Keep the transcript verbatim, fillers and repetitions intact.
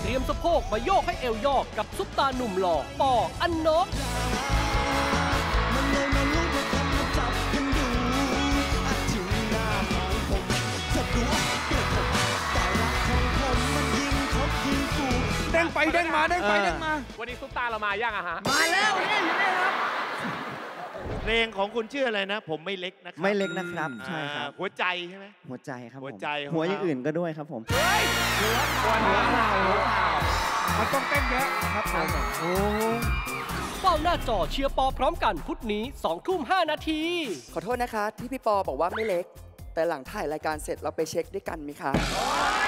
เตรียมสะโพกมาโยกให้เอวยอกกับซุปตาหนุ่มหล่อปออันนบเด้งไปเด้งมาเด้งไปเด้งมาวันนี้ซุปตาเรามายังอะฮะมาแล้วนี่อยู่นี่ครับเพลงของคุณชื่ออะไรนะผมไม่เล็กนะครับไม่เล็กนะครับใช่ครับหัวใจใช่ไหมหัวใจครับหัวใจหัวอย่างอื่นก็ด้วยครับผมหัวหัวหัวเห่าหัวเห่ามันต้องเต้นเยอะครับผมโอ้เฝ้าหน้าจอเชียร์ปอพร้อมกันพุธนี้สองทุ่มห้านาทีขอโทษนะคะที่พี่ปอบอกว่าไม่เล็กแต่หลังถ่ายรายการเสร็จเราไปเช็คด้วยกันไหมคะ